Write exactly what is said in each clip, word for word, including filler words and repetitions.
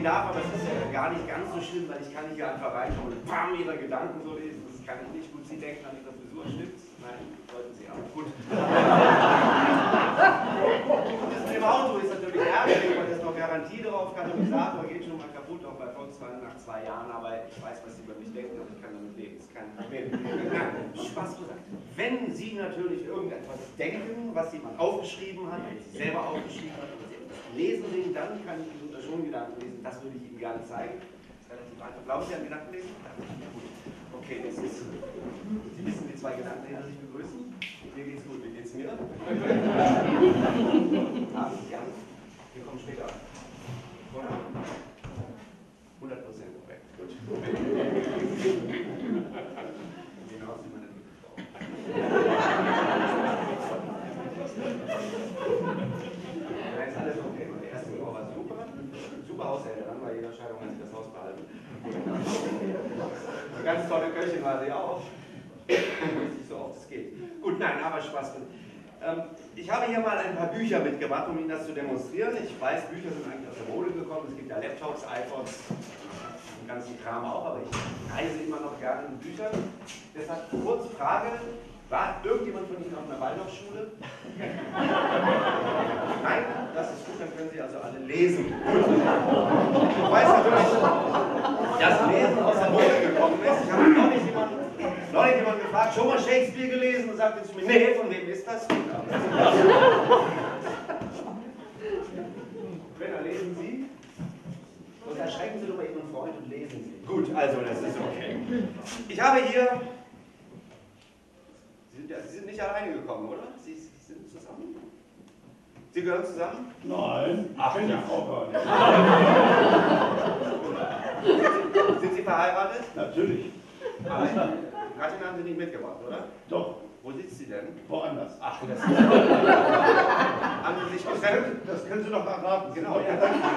darf, aber es ist ja gar nicht ganz so schlimm, weil ich kann nicht hier einfach reinkommen und bam, ihre Gedanken so lesen. Das kann ich nicht. Gut, Sie denken an Ihre Frisur, stimmt's? Nein, sollten Sie aber. Gut. Das mit dem Auto ist natürlich ärgerlich, weil das noch Garantie drauf, Katalysator geht schon mal kaputt, auch bei Volkswagen nach zwei Jahren, aber ich weiß, was Sie über mich denken, aber ich kann damit leben, das ist kein Problem. Nein, Spaß gesagt. Wenn Sie natürlich irgendetwas denken, was jemand aufgeschrieben hat, wenn Sie selber aufgeschrieben hat, oder Sie etwas lesen sehen, dann kann ich Ihnen schon Gedanken lesen, das würde ich Ihnen gerne zeigen. Das ist relativ einfach. Glauben Sie an Gedanken lesen? Ja, gut. Okay, das ist, Sie wissen, die zwei Gedankenleser sich begrüßen. Mir geht's gut, wie geht's mir? Ah, ja, wir kommen später. hundert Prozent korrekt. Gut. Genau, wie man das mitbekommt. Da ist alles okay. Die erste Woche war super. Super Haushälterin, bei jeder Scheidung hat sie das Haus behalten. Eine ganz tolle Köchin war sie auch. Nicht so oft es geht. Gut, nein, aber Spaß. Ähm, ich habe hier mal ein paar Bücher mitgebracht, um Ihnen das zu demonstrieren. Ich weiß, Bücher sind eigentlich aus der Mode gekommen. Es gibt ja Laptops, iPods, den ganzen Kram auch, aber ich reise immer noch gerne in Büchern. Deshalb kurz Frage, war irgendjemand von Ihnen auf einer Waldorfschule? Nein, das ist gut, dann können Sie also alle lesen. Ich weiß natürlich, dass Lesen aus der Mode gekommen ist. Ich habe noch nicht jemanden Neulich jemand gefragt, schon mal Shakespeare gelesen und sagte zu mir, nee, von wem ist das? Wenn er lesen Sie, und erschrecken Sie doch bei Ihren Freund und lesen Sie. Gut, also das ist okay. Ich habe hier, Sie sind, ja, Sie sind nicht alleine gekommen, oder? Sie, Sie sind zusammen? Sie gehören zusammen? Nein, ach, ich ja. Frau sind, sind Sie verheiratet? Natürlich. Aber Gattin haben Sie nicht mitgebracht, oder? Doch. Wo sitzt sie denn? Woanders. Ach, das ist haben Sie sich getrennt? Das können Sie doch erraten. Genau, ja.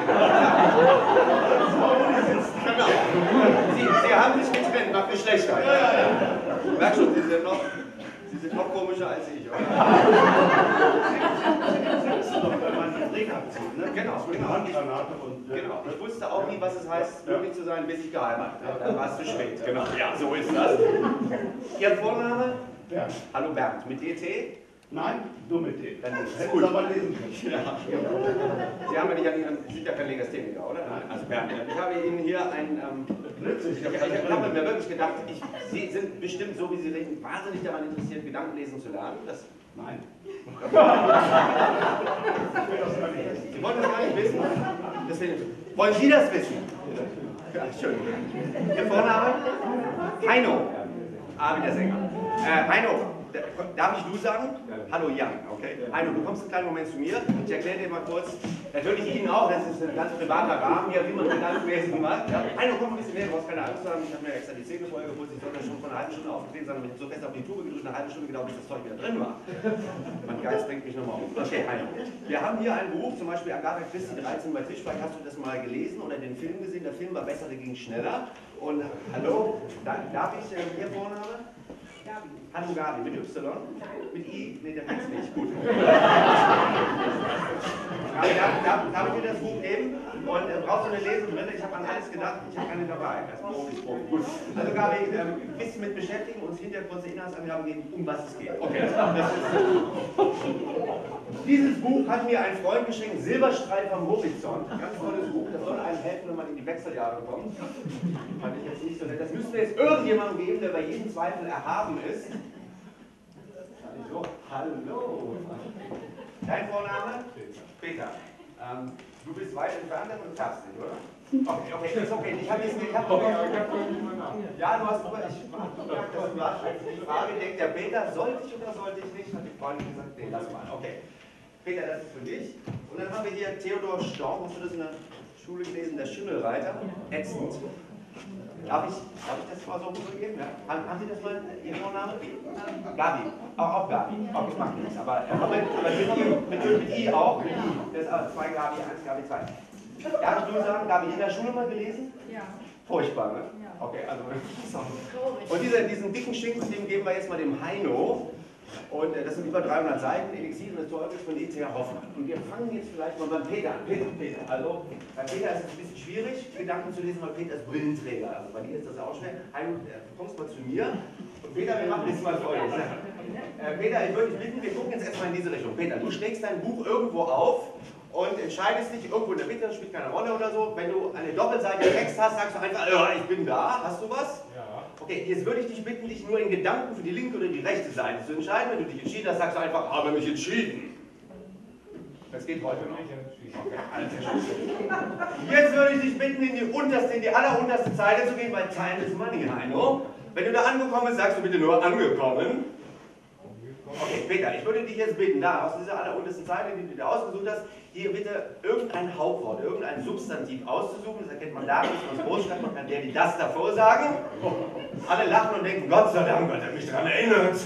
Genau. Sie, Sie haben sich getrennt nach Geschlechtsteil. Ja, ja, ja. Merk schon, Sie sind noch, Sie sind noch komischer als ich, oder? Sie wissen doch, wenn man einen Ring abzieht, ne? Genau, genau. Handgranate und... Genau. Ich wusste auch nie, was es heißt, glücklich zu sein, bis ich geheiratet habe. Dann war es zu spät. Genau. Ja, so ist das. Ihr Vorname? Bernd. Hallo Bernd. Mit D T? Nein, nur mit D. Dann ist es Hätten gut. Sie aber lesen können. Ja. Sie haben ja nicht an Ihren, Sie sind ja kein Legastheniker, oder? Nein. Also Bernd, ich habe Ihnen hier ein... Ähm, ich habe hab mir wirklich gedacht, ich, Sie sind bestimmt, so wie Sie reden, wahnsinnig daran interessiert, Gedanken lesen zu lernen. Das, Nein. Sie wollen das gar nicht wissen? Deswegen, wollen Sie das wissen? Ja, schön. Ihr Vorname? Heino. Ah, wie der Sänger. Äh, Heino, darf ich du sagen? Hallo Jan, okay. Heino, du kommst einen kleinen Moment zu mir. Ich erkläre dir mal kurz, natürlich Ihnen auch, das ist ein ganz privater Rahmen hier, wie man Gedankenlesen macht. Ja. Heino, komm ein bisschen näher, du brauchst keine Angst haben. Ich habe mir extra die Zähne vorher geputzt, ich sollte schon von einer halben Stunde aufgedreht sein, aber ich habe so fest auf die Tube gedrückt, eine halbe Stunde gedauert, bis das Zeug wieder drin war. Mein Geist bringt mich nochmal um. Okay, Heino. Wir haben hier ein Buch, zum Beispiel Agatha Christie, dreizehn bei Tisch, vielleicht hast du das mal gelesen oder den Film gesehen, der Film war besser, der ging schneller. Und hallo, darf ich äh, Ihr Vorname? Gabi. Hallo Gabi, mit Y? Nein. Mit I? Ne, der heißt nicht. Gut. Gabi, darf, darf, darf ich dir das Buch geben? Und äh, brauchst du eine Lesebrille? Ich habe an alles gedacht, ich habe keine dabei. Das Profi, Profi. Gut. Also Gabi, ähm, ein bisschen mit beschäftigen, uns hinter kurze Inhaltsangaben geben, um was es geht. Okay. Das ist, dieses Buch hat mir ein Freund geschenkt, Silberstreif am Horizont. Ganz tolles Buch, das soll einem helfen, wenn man in die Wechseljahre kommt. Fand ich jetzt nicht so nett. Das müsste jetzt irgendjemandem geben, der bei jedem Zweifel erhaben ist. So, hallo. Dein Vorname? Peter. Ähm, du bist weit entfernt und darfst nicht, oder? Okay, okay, ist okay. Ich habe jetzt nicht. Ich hab okay, aber ich habe nicht meinen Namen. Ja, du hast ich habe gemerkt, dass du hast die Frage denkt der Peter, sollte ich oder sollte ich nicht? Hat die Freundin gesagt, nee, lass mal. Okay. Peter, das ist für dich. Und dann haben wir hier Theodor Storm, hast du das in der Schule gelesen, der Schimmelreiter? Ätzend. Darf ich, darf ich das mal so rübergeben? Ja? Haben, haben Sie das mal, Ihr Vorname? Gabi. Auch, auch Gabi. Auch ich mag nichts. Aber, aber, mit, aber mit, I, mit, mit I auch. Mit I. Das ist also zwei Gabi, eins Gabi, zwei. Darf ich nur sagen, Gabi, in der Schule mal gelesen? Ja. Furchtbar, ne? Okay, also. So. Und dieser, diesen dicken Schinken, dem geben wir jetzt mal dem Heino. Und äh, das sind über dreihundert Seiten, Elixier des Teufels von E C H Hoffmann. Und wir fangen jetzt vielleicht mal beim Peter an. Peter, Peter. Also, bei Peter ist es ein bisschen schwierig, Gedanken zu lesen, weil Peter ist Brillenträger. Also bei dir ist das auch schnell. Heino, äh, du kommst mal zu mir. Und Peter, wir machen jetzt mal Folgendes. Äh, Peter, ich würde dich bitten, wir gucken jetzt erstmal in diese Richtung. Peter, du schlägst dein Buch irgendwo auf und entscheidest dich irgendwo in der Mitte, das spielt keine Rolle oder so. Wenn du eine Doppelseite Text hast, sagst du einfach, ja, ich bin da. Hast du was? Ja. Okay, jetzt würde ich dich bitten, dich nur in Gedanken für die linke oder die rechte Seite zu entscheiden. Wenn du dich entschieden hast, sagst du einfach, habe mich entschieden. Das geht heute noch. Okay, alles klar. Jetzt würde ich dich bitten, in die unterste, in die allerunterste Zeile zu gehen, weil Time is money, Heino. Wenn du da angekommen bist, sagst du bitte nur angekommen. Okay, Peter, ich würde dich jetzt bitten, da aus dieser alleruntersten Zeile, die du dir ausgesucht hast, hier bitte irgendein Hauptwort, irgendein Substantiv auszusuchen. Das erkennt man da, dass man es groß schreibt, man kann der, die das davor sagen. Alle lachen und denken, Gott sei Dank, Gott hat mich daran erinnert.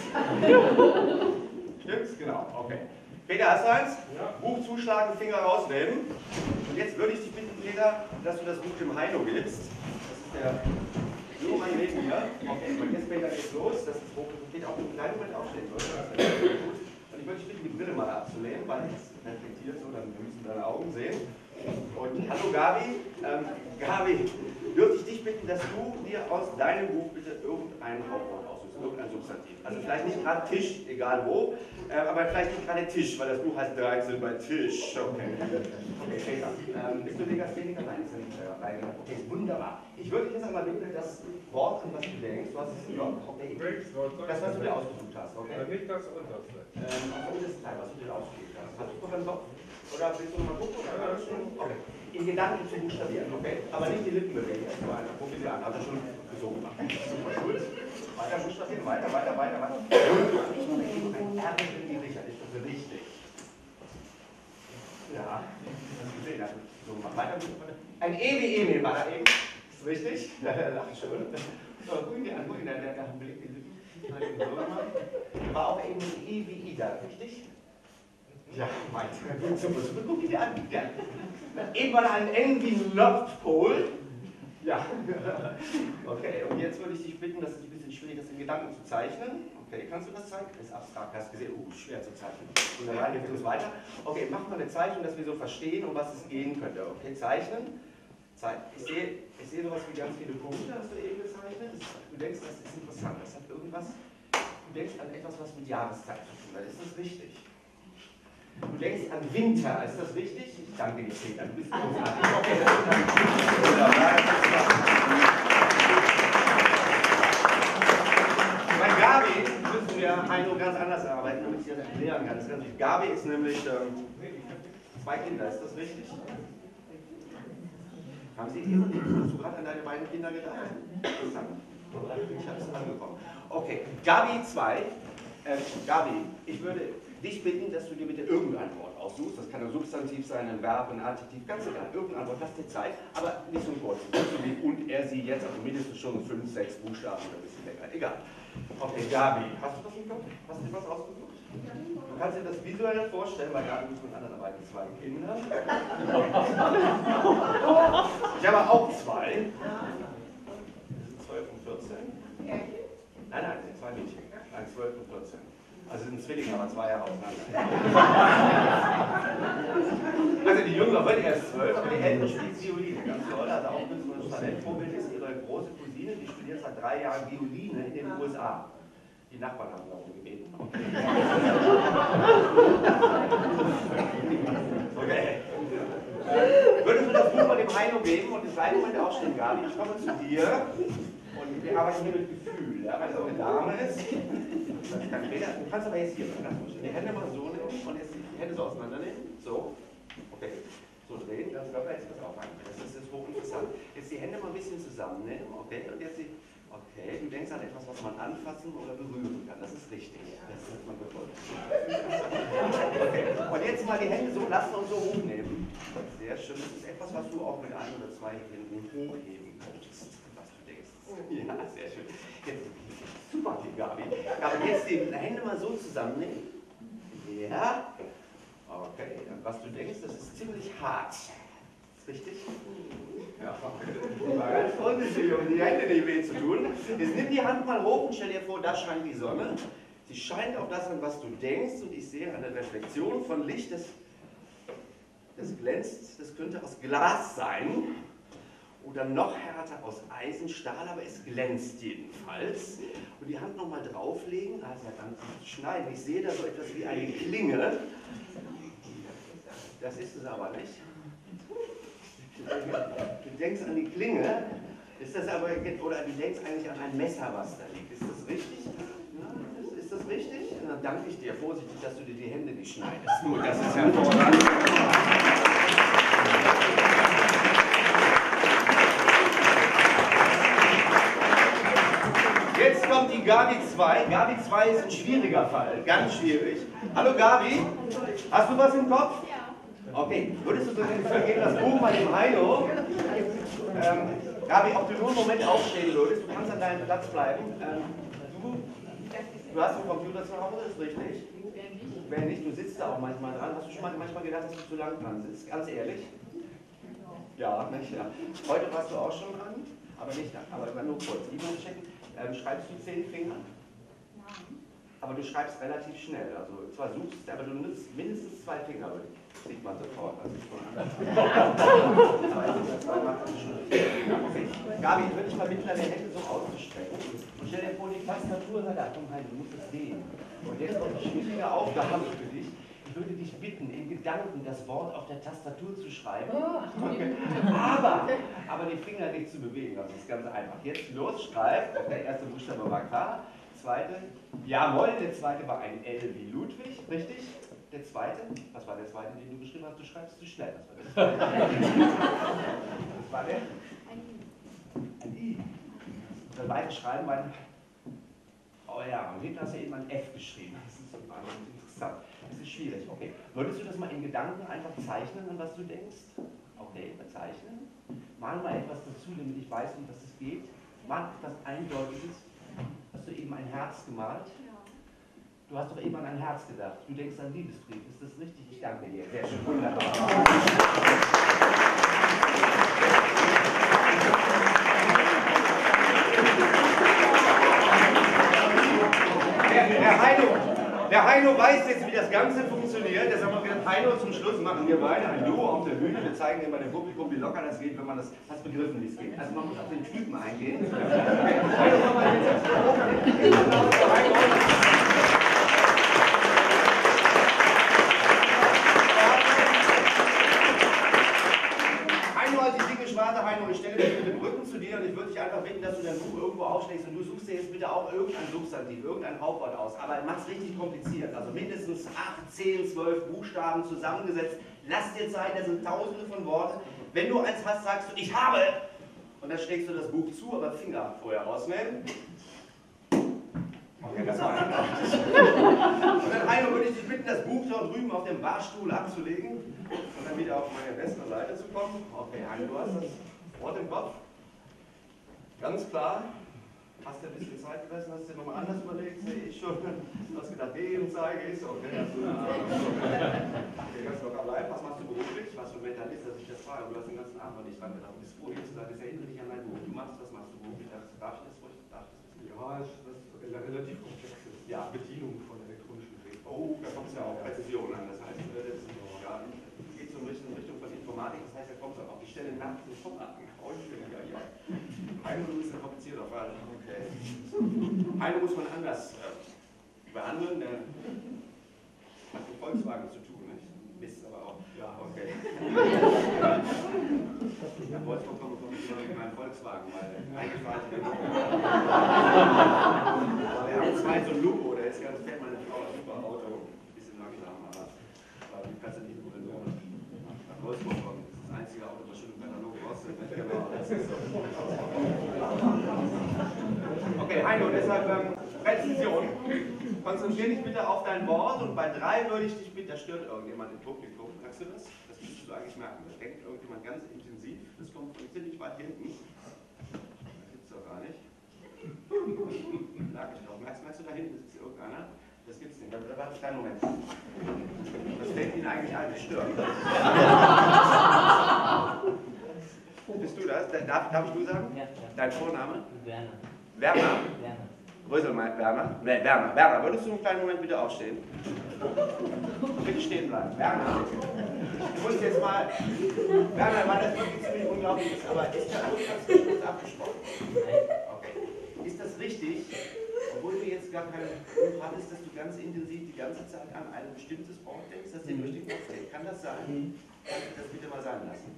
Stimmt's? Genau, okay. Peter, hast du eins? Ja. Buch zuschlagen, Finger rausnehmen. Und jetzt würde ich dich bitten, Peter, dass du das Buch dem Heino gibst. Das ist der Junge neben mir. Okay, und jetzt, Peter, geht's los. Das ist, wo Peter auch im kleinen Moment aufstehen würde. Und ich würde dich bitten, die Brille mal abzulehnen, weil es reflektiert so, dann wir müssen deine Augen sehen. Und hallo Gabi, ähm, Gabi, dürfte ich dich bitten, dass du dir aus deinem Buch bitte irgendein Hauptwort aussuchst, irgendein Substantiv. Also vielleicht nicht gerade Tisch, egal wo, äh, aber vielleicht nicht gerade Tisch, weil das Buch heißt dreizehn bei Tisch. Okay, okay, Peter, ähm, bist du Legastheniker? Nein, ist ja nicht äh, reingegangen. Okay, wunderbar. Ich würde dich jetzt einmal bitten, das Wort, an was du denkst, was ist ja, okay, das, was du dir ausgesucht hast, okay? Nicht das unterste. Ähm, auf das Teil, was du dir ausgesucht hast. Hast du noch einen Kopf? Oder willst du noch mal gucken? Oder? Okay. In Gedanken zu buchstabieren, okay? Aber nicht die Lippen bewegen. Probier sie an. Hat er schon so gemacht. Super, gut. Weiter buchstabieren, weiter, weiter, weiter, weiter. Ein R in die Richtung, ist das richtig? Ja, das hast du gesehen. So gemacht. Weiter buchstabieren. Ein E wie Emil war da eben. Ist richtig? Ja, er lacht schon. So, guck ihn dir an, guck ihn dir an. Der hat einen Blick in die Lippen. War auch eben ein E wie Ida, richtig? Ja, meint. Super, super. Guck ihn dir an. Ja. Eben war da ein N wie Nordpol. Ja. Okay, und jetzt würde ich dich bitten, das ist ein bisschen schwierig, das in Gedanken zu zeichnen. Okay, kannst du das zeigen? Das ist abstrakt, hast du gesehen? Uh, schwer zu zeichnen. Und dann hilft uns weiter. Okay, mach mal eine Zeichnung, dass wir so verstehen, um was es gehen könnte. Okay, zeichnen. Ich sehe, ich sehe sowas wie ganz viele Punkte, hast du eben gezeichnet. Du denkst, das ist interessant, das hat irgendwas. Du denkst an etwas, was mit Jahreszeit zu tun hat. Ist das richtig? Du denkst an Winter, ist das richtig? Ich danke dir, Peter, du bist großartig. Okay, das ist dann wunderbar. Bei Gabi müssen wir Heino ganz anders arbeiten, damit ich das erklären kann. Das ist ganz wichtig. Gabi ist nämlich ähm, zwei Kinder, ist das richtig? Haben Sie eben, hast du gerade an deine beiden Kinder gedacht? Interessant. Ich habe es angekommen. Okay, Gabi zwei. Äh, Gabi, ich würde dich bitten, dass du dir bitte irgendein Wort aussuchst. Das kann ein Substantiv sein, ein Verb, ein Adjektiv, ganz egal. Irgendein Wort, lass dir Zeit, aber nicht so ein kurzes. Und er, sie jetzt, also mindestens schon fünf, sechs Buchstaben oder ein bisschen länger. Egal. Okay, Gabi, hast du das im Kopf? Hast du dir was ausgesucht? Du kannst dir das visuell vorstellen, weil Gabi ist mit anderen dabei, mit zwei Kindern. Ich habe auch zwei. Das sind zwölf und vierzehn. Nein, nein, das sind zwei Mädchen. Nein, zwölf und vierzehn. Also sind Zwillinge, aber zwei Jahre auseinander. Also die Jüngere wird erst zwölf, aber die Ältere spielt Violine. Ganz toll, also auch ein Talentvorbild ist ihre große Cousine, die studiert seit drei Jahren Violine in den U S A. Die Nachbarn haben darum gebeten. Okay. Würdest du das Buch mal dem Heino geben und in seinem Moment aufstehen, Gabi? Ich komme zu dir und wir arbeiten hier mit Gefühl. Ja? Wenn es eine Dame ist, das kann jeder, du kannst aber jetzt hier die Hände mal so nehmen und jetzt die Hände so auseinandernehmen. So. Okay. So drehen, ganz locker, jetzt pass auf, das ist jetzt hochinteressant. Jetzt die Hände mal ein bisschen zusammennehmen, okay? Und jetzt die. Okay, du denkst an etwas, was man anfassen oder berühren kann. Das ist richtig. Das hat man gewollt. Okay. Und jetzt mal die Hände so lassen und so hochnehmen. Sehr schön. Das ist etwas, was du auch mit ein oder zwei Händen hochheben könntest. Was du denkst. Ja, sehr schön. Jetzt, super, die Gabi. Aber jetzt die Hände mal so zusammennehmen. Ja. Okay. Und was du denkst, das ist ziemlich hart. Ist richtig? Ja, war ganz vorsichtig, um die Hände nicht weh zu tun. Jetzt nimm die Hand mal hoch und stell dir vor, da scheint die Sonne. Sie scheint auf das an, was du denkst, und ich sehe eine Reflexion von Licht, das, das glänzt, das könnte aus Glas sein oder noch härter aus Eisen, Stahl, aber es glänzt jedenfalls. Und die Hand nochmal drauflegen, also dann schneiden. Ich sehe da so etwas wie eine Klinge. Das ist es aber nicht. Du denkst an die Klinge, ist das aber, oder du denkst eigentlich an ein Messer, was da liegt. Ist das richtig? Ja, ist, ist das richtig? Und dann danke ich dir vorsichtig, dass du dir die Hände nicht schneidest. Gut, das ist hervorragend. Jetzt kommt die Gabi zwei. Gabi zwei ist ein schwieriger Fall, ganz schwierig. Hallo Gabi, hast du was im Kopf? Ja. Okay, würdest du so vergehen, das Buch bei dem Heino? Ähm, Gabi, ob du nur einen Moment aufstehen würdest, du kannst an deinem Platz bleiben. Ähm, du, du hast einen Computer zu Hause, ist richtig? Wer nicht? Wer nicht, du sitzt da auch manchmal dran. Hast du schon mal manchmal gedacht, dass du zu lang dran sitzt? Ganz ehrlich? Ja, nicht, ja. Heute warst du auch schon dran, aber nicht, aber nur kurz. E-Mail checken. Ähm, schreibst du zehn Finger? Nein. Aber du schreibst relativ schnell. Also zwar suchst, aber du nutzt mindestens zwei Finger. Sieht man sofort. Das ist schon anders. Okay. Gabi, ich würde dich mal bitten, deine Hände so auszustrecken. Und stell dir vor, die Tastatur sagt, komm rein, du musst es sehen. Und jetzt kommt die schwierige Aufgabe für dich. Ich würde dich bitten, in Gedanken das Wort auf der Tastatur zu schreiben. Okay. Aber, aber die Finger nicht zu bewegen, das ist ganz einfach. Jetzt los, schreib. Der erste Buchstabe war K. Zweite, jawohl, der zweite war ein L wie Ludwig, richtig? Der zweite, was war der zweite, den du geschrieben hast? Du schreibst zu schnell. Was war der zweite? Was war der? Ein I. Ein I. Und dann beide schreiben beim, oh ja, und hinten hast du eben ein F geschrieben. Das ist so interessant. Das ist schwierig, okay. Würdest du das mal in Gedanken einfach zeichnen, an was du denkst? Okay, bezeichnen. Mal mal etwas dazu, damit ich weiß, um was es geht. Mal etwas Eindeutiges. Hast du eben ein Herz gemalt? Ja. Du hast doch eben an ein Herz gedacht. Du denkst an Liebesbrief. Ist das richtig? Ich danke dir. Sehr schön. Wunderbar. Der, der, Heino, der Heino weiß jetzt, wie das Ganze funktioniert. Deshalb haben wir gesagt, Heino, zum Schluss machen wir beide ein Duo auf der Bühne. Wir zeigen immer dem Publikum, wie locker das geht, wenn man das hast begriffen, wie es geht. Also man muss auf den Typen eingehen. Heino, komm mal jetzt. Heino, als ich dicke Schwarte, Heino, ich stelle mich mit dem Rücken zu dir und ich würde dich einfach bitten, dass du dein Buch irgendwo aufschlägst und du suchst dir jetzt bitte auch irgendein Substantiv, irgendein Hauptwort aus. Aber mach es richtig kompliziert. Also mindestens acht, zehn, zwölf Buchstaben zusammengesetzt. Lass dir Zeit, da sind tausende von Worten. Wenn du eins hast, sagst du, ich habe. Und dann schlägst du das Buch zu, aber Finger vorher rausnehmen. Okay, das war einfach. Und dann, Heino, würde ich dich bitten, das Buch dort drüben auf dem Barstuhl abzulegen und dann wieder auf meine bessere Seite zu kommen. Okay, Heino, du hast das Wort im Kopf. Ganz klar. Hast du ein bisschen Zeit gelassen, hast du dir nochmal anders überlegt, sehe ich schon. Du hast gedacht, gehen zeige ich, okay, hast du okay, ganz locker bleiben. Was machst du beruflich? Was für ein Mentalist, dass ich das frage? Du hast den ganzen Abend noch nicht dran gedacht. Du bist froh, hier zu sein. Das erinnert dich an dein Buch. Du machst, was machst du beruflich? Darf ich das ruhig? Darf ich das wissen? Ja, das ist eine relativ komplexe Ja. Bedienung von elektronischen Geräten. Oh, da kommt es ja auch Präzision an. Das heißt, das ist, ja, geht so in Richtung, Richtung von Informatik. Das heißt, da kommt es auch auf die Stelle nach dem Vorraten. Ja, ja. Heino ist ein komplizierter Fall. Okay. Heino muss man anders äh, behandeln, der hat mit Volkswagen zu tun, nicht? Mist aber auch. Ja, okay. Ja, Wolfsburg kommt mit meinem Volkswagen, weil eingefahren ist. Wir haben zwei so ein Lupo, der ist ganz fett, meine Frau, ein super Auto. Ein bisschen langsam, aber du kannst ja nicht nur nach Wolfsburg kommen. Das ist das einzige Auto, was schon im Katalog kostet. Genau, das ist so. Okay, Heino, deshalb ähm, Präzision. Konzentriere dich bitte auf dein Wort und bei drei würde ich dich bitten, da stört irgendjemand im Publikum. Merkst du das? Das müsstest du eigentlich merken. Da denkt irgendjemand ganz intensiv. Das kommt von ziemlich weit hinten. Das gibt's doch gar nicht. Lag ich drauf. Merkst, merkst du da hinten sitzt irgendeiner? Das gibt's nicht. Da warte ich keinen Moment. Das fällt Ihnen eigentlich ein, das stört. Bist du das? Darf, darf ich du sagen? Ja, ja. Dein Vorname? Werner. Werner? Werner. Wo ist er, mein Werner? Ne, Werner. Werner, würdest du einen kleinen Moment bitte aufstehen? Bitte stehen bleiben. Werner, du musst jetzt mal... Werner, weil das wirklich ziemlich unglaublich ist, aber ist der Antrag zwischen uns abgesprochen? Okay. Ist das richtig, obwohl du jetzt gar keinen Grund hattest, dass du ganz intensiv die ganze Zeit an ein bestimmtes Wort denkst, das dir durch den Kopf geht? Kann das sein? Kannst du das bitte mal sein lassen?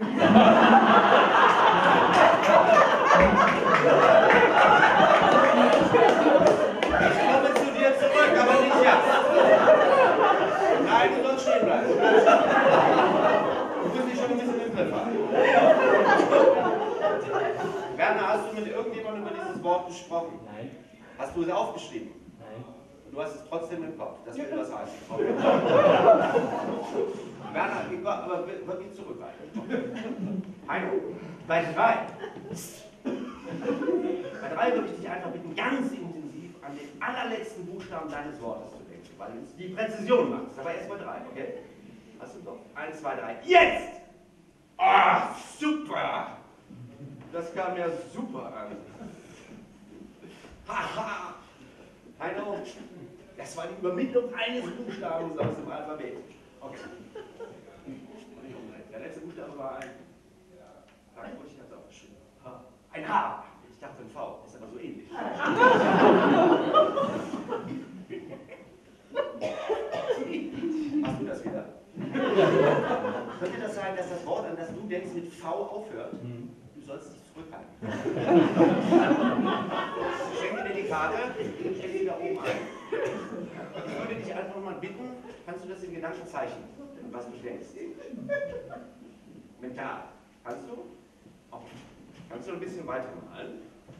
Ich komme zu dir zurück, aber nicht jetzt. Nein, du sollst stehen bleiben. Du musst dich schon ein bisschen im Griff haben. Werner, hast du mit irgendjemandem über dieses Wort gesprochen? Nein. Hast du es aufgeschrieben? Nein. Du hast es trotzdem im Kopf. Das will was heißen. Okay. Werner, ich war aber wirklich zurückhaltend. Heino, bei drei. Bei drei würde ich dich einfach bitten, ganz intensiv an den allerletzten Buchstaben deines Wortes zu denken, weil du die Präzision machst. Aber erst bei drei, okay? Hast du doch? Eins, zwei, drei. Jetzt! Ah, super! Das kam ja super an. Haha! Heino, das war die Übermittlung eines Buchstabens aus dem Alphabet. Okay. Der letzte Buchstabe war ein. Frag ruhig, ich hab's aufgeschrieben. Ein H. Ich dachte ein V. Ist aber so ähnlich. Machst du das wieder? Könnte das sein, dass das Wort, an das du denkst, mit V aufhört? Du sollst dich zurückhalten. Ich schenke dir die Karte, ich stelle sie da oben ein. Ich würde dich einfach mal bitten, kannst du das in Gedanken zeichnen, was du denkst? Mental. Kannst du? Okay. Kannst du ein bisschen weitermalen?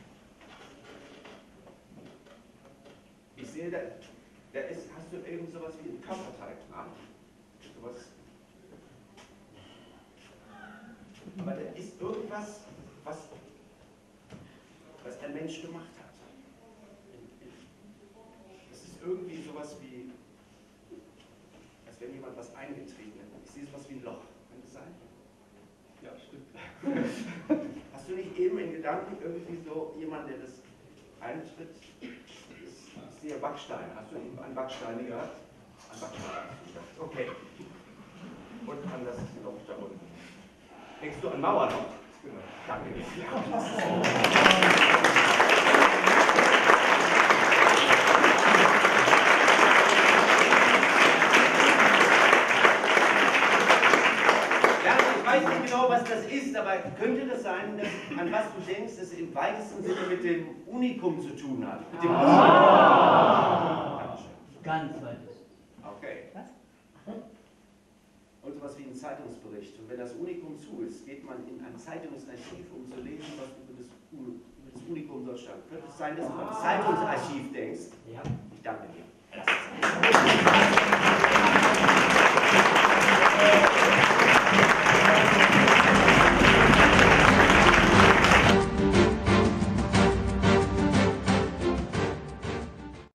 Ich sehe, da, da ist, hast du irgend sowas wie einen Körperteil dran? Sowas. Aber da ist irgendwas, was, was ein Mensch gemacht hat. Das ist irgendwie sowas wie, als wenn jemand was eingetreten hat. Ich sehe sowas wie ein Loch. Kann das sein? Ja, stimmt. Hast du nicht eben in Gedanken irgendwie so jemand, der das eintritt? Ich sehe Backstein. Hast du eben an Backsteine gehabt? An Backsteine. Okay. Und an das Loch da unten. Denkst du an Mauerloch? Genau. Danke dir. Ich weiß nicht genau, was das ist, aber könnte das sein, dass, an was du denkst, es im weitesten Sinne mit dem Unikum zu tun hat? Mit dem Ah. Ganz weites. Okay. Was? Und sowas wie ein Zeitungsbericht. Und wenn das Unikum zu ist, geht man in ein Zeitungsarchiv, um zu lesen, was über das, über das Unikum dort stand. Könnte es sein, dass du an Zeitungsarchiv denkst? Ja. Ich danke dir.